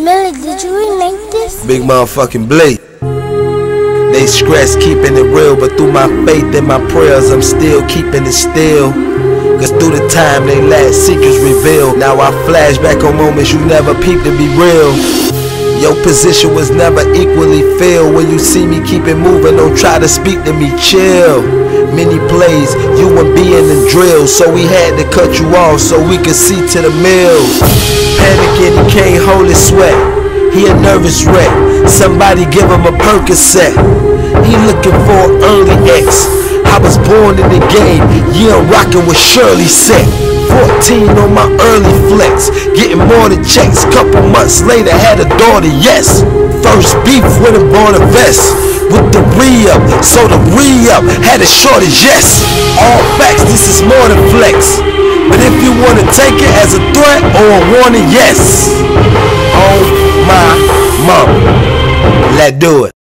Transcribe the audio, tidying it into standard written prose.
Millie, did you remake this? Big motherfucking Blade. They stress keeping it real, but through my faith and my prayers, I'm still keeping it still. Cause through the time they last, secrets reveal. Now I flash back on moments you never peeped to be real. Your position was never equally filled. When you see me keep it moving, don't try to speak to me, chill. Many plays, you and being in drill, so we had to cut you off so we could see to the mill. Panicking, he can't hold his sweat. He a nervous wreck. Somebody give him a Percocet. He looking for an early X. I was born in the game, yeah, I'm rocking with Shirley set. 14 on my early flex, getting more than checks. Couple months later, had a daughter, yes. First beef with a born a vest. With the re-up, so the re-up had a shortage, yes. All facts, this is more than flex. But if you wanna take it as a threat or a warning, yes. Oh my mama, let's do it.